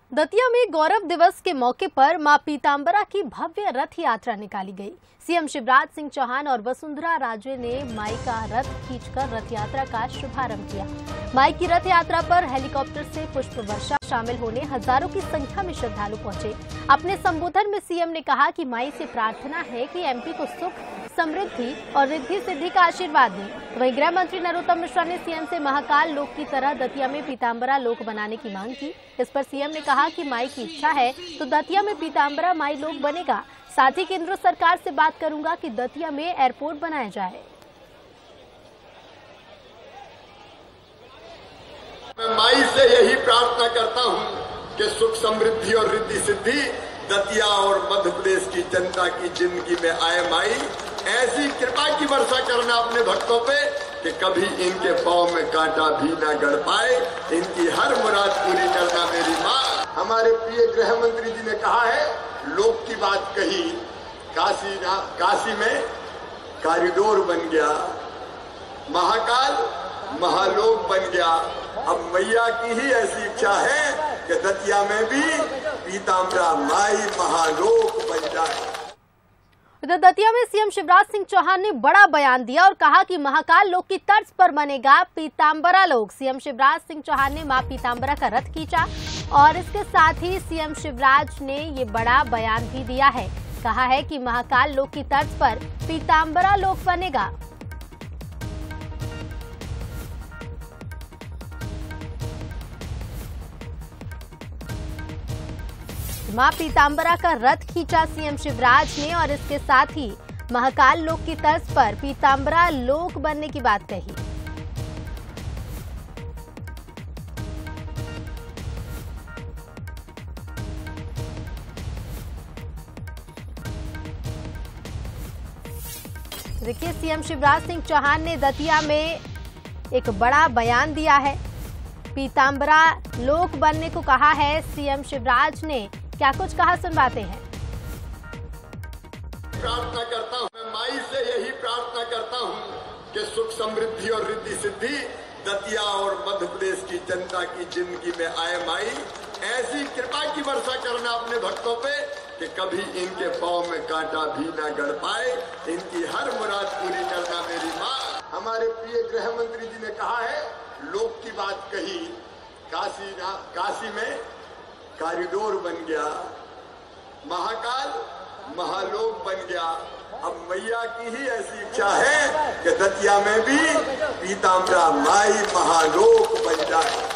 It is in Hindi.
दतिया में गौरव दिवस के मौके पर मां पीतांबरा की भव्य रथ यात्रा निकाली गई। सीएम शिवराज सिंह चौहान और वसुंधरा राजे ने माई का रथ खींचकर रथ यात्रा का शुभारंभ किया। माई की रथ यात्रा पर हेलीकॉप्टर से पुष्प वर्षा शामिल होने हजारों की संख्या में श्रद्धालु पहुंचे। अपने संबोधन में सीएम ने कहा कि माई से प्रार्थना है कि एमपी को सुख, समृद्धि और रिद्धि सिद्धि का आशीर्वाद दें। वहीं गृह मंत्री नरोत्तम मिश्रा ने सीएम से महाकाल लोक की तरह दतिया में पीतांबरा लोक बनाने की मांग की। इस पर सीएम ने कहा कि माई की इच्छा है तो दतिया में पीतांबरा माई लोक बनेगा। साथ ही केंद्र सरकार से बात करूंगा कि दतिया में एयरपोर्ट बनाया जाए। मैं माई से यही प्रार्थना करता हूं कि सुख, समृद्धि और रिद्धि सिद्धि दतिया और मध्य प्रदेश की जनता की जिंदगी में आए। माई ऐसी कृपा की वर्षा करना अपने भक्तों पे कि कभी इनके पांव में कांटा भी न गड़ पाए। इनकी हर मुराद पूरी करना मेरी माँ। हमारे प्रिय गृह मंत्री जी ने कहा है, लोक की बात कही, काशी में कॉरिडोर बन गया, महाकाल महालोक बन गया। अब मैया की ही ऐसी इच्छा है कि दतिया में भी पीतांबरा माई महालोक बन जाए। इधर दतिया में सीएम शिवराज सिंह चौहान ने बड़ा बयान दिया और कहा कि महाकाल लोक की तर्ज पर बनेगा पीतांबरा लोक। सीएम शिवराज सिंह चौहान ने मां पीतांबरा का रथ खींचा और इसके साथ ही सीएम शिवराज ने ये बड़ा बयान भी दिया है। कहा है कि महाकाल लोक की तर्ज पर पीतांबरा लोक बनेगा। मां पीतांबरा का रथ खींचा सीएम शिवराज ने और इसके साथ ही महाकाल लोक की तर्ज पर पीतांबरा लोक बनने की बात कही। देखिए, सीएम शिवराज सिंह चौहान ने दतिया में एक बड़ा बयान दिया है। पीतांबरा लोक बनने को कहा है सीएम शिवराज ने। क्या कुछ कहा, सुनवाते हैं। प्रार्थना करता हूं, मैं माई से यही प्रार्थना करता हूं कि सुख, समृद्धि और रिद्धि सिद्धि दतिया और मध्य प्रदेश की जनता की जिंदगी में आए। माई ऐसी कृपा की वर्षा करना अपने भक्तों पे कि कभी इनके पांव में कांटा भी न गड़ पाए। इनकी हर मुराद पूरी करना मेरी माँ। हमारे प्रिय गृह मंत्री जी ने कहा है, लोक की बात कही, काशी में कॉरिडोर बन गया, महाकाल महालोक बन गया। अब मैया की ही ऐसी इच्छा है कि दतिया में भी पीतांबरा माई महालोक बन जाए।